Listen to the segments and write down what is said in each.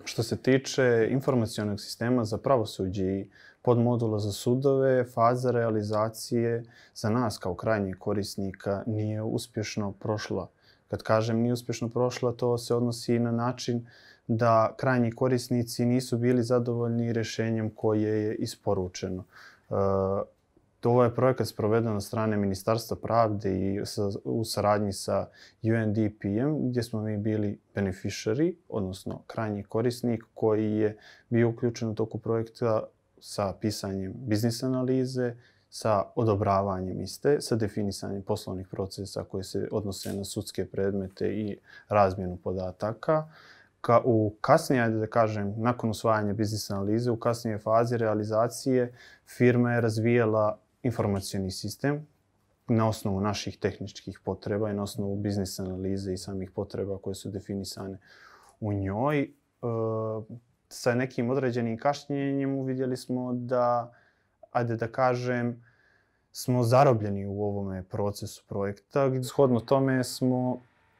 Što se tiče informacionog sistema za pravosuđe i podmodula za sudove, faza realizacije za nas kao krajnjeg korisnika nije uspješno prošla. Kad kažem nije uspješno prošla, to se odnosi na način da krajnji korisnici nisu bili zadovoljni rješenjem koje je isporučeno. Ovo je projekat sproveden od strane Ministarstva pravde i u saradnji sa UNDP-em, gdje smo mi bili beneficiary, odnosno krajnji korisnik koji je bio uključen u toku projekta sa pisanjem biznis analize, sa odobravanjem iste, sa definisanjem poslovnih procesa koji se odnose na sudske predmete i razmjenu podataka. Kasnije, da kažem, nakon usvajanja biznis analize, u kasnijoj fazi realizacije firma je razvijala informacioni sistem na osnovu naših tehničkih potreba i na osnovu biznis analize i samih potreba koje su definisane u njoj. Sa nekim određenim kašnjenjem uvidjeli smo da, da kažem, smo zarobljeni u ovome procesu projekta. Shodno tome smo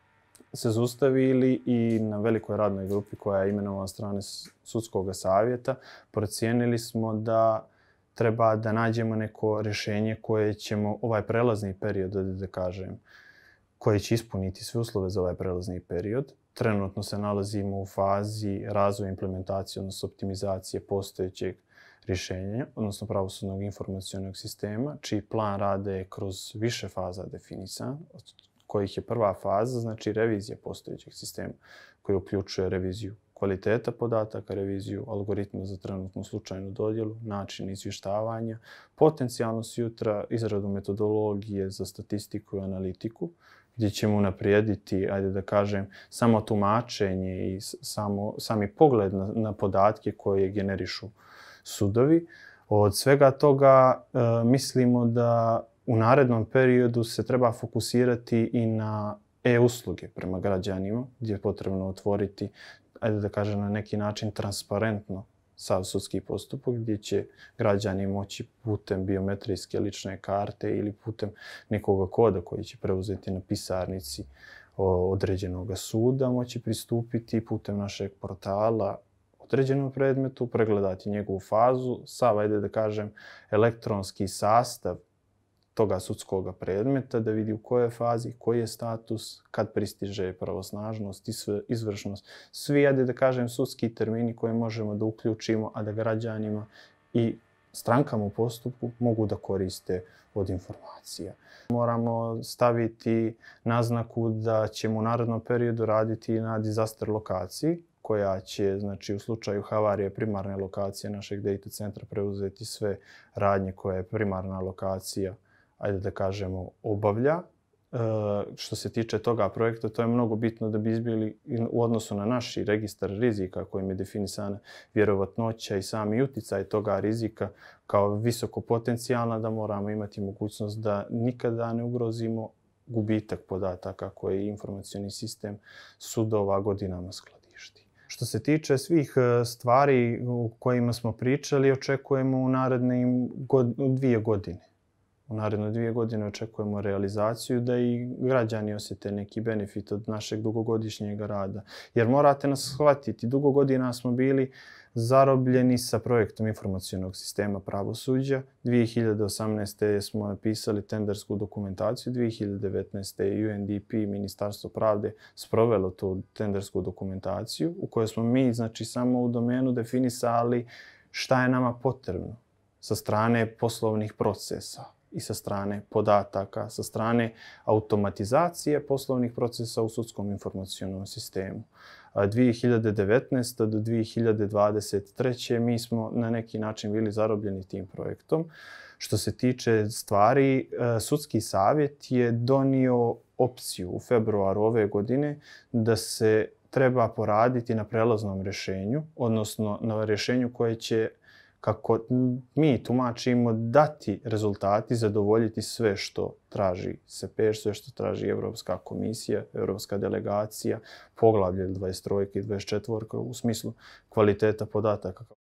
se zaustavili i na velikoj radnoj grupi koja je imenovana od strane sudskog savjeta procijenili smo da treba da nađemo neko rješenje koje ćemo ovaj prelazni period, da kažem, koje će ispuniti sve uslove za ovaj prelazni period. Trenutno se nalazimo u fazi razvoja implementacije, odnosno optimizacije postojećeg rješenja, odnosno pravosudnog informacionog sistema, čiji plan rada je kroz više faza definisan, od kojih je prva faza, znači revizija postojećeg sistema, koji uključuje reviziju kvaliteta podataka, reviziju algoritma za trenutnu slučajnu dodjelu, način izvještavanja, potencijalno sutra izradu metodologije za statistiku i analitiku, gdje ćemo unaprijediti, da kažem, samo tumačenje i sami pogled na podatke koje generišu sudovi. Od svega toga mislimo da u narednom periodu se treba fokusirati i na e-usluge prema građanima, gdje je potrebno otvoriti, da kažem, na neki način transparentno sav sudski postupak, gdje će građani moći putem biometrijske lične karte ili putem nekog koda koji će preuzeti na pisarnici određenog suda, moći pristupiti putem našeg portala određenom predmetu, pregledati njegovu fazu, sav, da kažem, elektronski sastav toga sudskog predmeta, da vidi u kojoj fazi, koji je status, kad pristiže pravosnažnost i izvršnost. Svi, da kažem, sudski termini koje možemo da uključimo, a da građanima i strankama u postupku mogu da koriste od informacija. Moramo staviti naznaku da ćemo u narednom periodu raditi na disaster lokaciji, koja će, znači, u slučaju havarije primarne lokacije našeg data centra preuzeti sve radnje koje je primarna lokacija, da kažemo, obavlja. Što se tiče toga projekta, to je mnogo bitno da bi izbili u odnosu na naš registar rizika kojim je definisana vjerovatnoća i sami uticaj toga rizika kao visoko potencijalna, da moramo imati mogućnost da nikada ne ugrozimo gubitak podataka koji informacioni sistem sudova godinama skladišti. Što se tiče svih stvari o kojima smo pričali, očekujemo u naredne 2 godine. U naredne 2 godine očekujemo realizaciju da i građani osjete neki benefit od našeg dugogodišnjeg rada. Jer morate nas shvatiti, dugo godina smo bili zarobljeni sa projektom informacionog sistema pravosuđa. 2018. smo napisali tendersku dokumentaciju, 2019. je UNDP, Ministarstvo pravde, sprovelo tu tendersku dokumentaciju u kojoj smo mi, znači, samo u domenu definisali šta je nama potrebno sa strane poslovnih procesa i sa strane podataka, sa strane automatizacije poslovnih procesa u sudskom informacionom sistemu. 2019. do 2023. mi smo na neki način bili zarobljeni tim projektom. Što se tiče stvari, sudski savjet je donio opciju u februaru ove godine da se treba poraditi na prelaznom rješenju, odnosno na rješenju koje će, kako mi tumačimo, dati rezultati, zadovoljiti sve što traži SEPEŠ, sve što traži Evropska komisija, Evropska delegacija, poglavlje 23 i 24 u smislu kvaliteta podataka.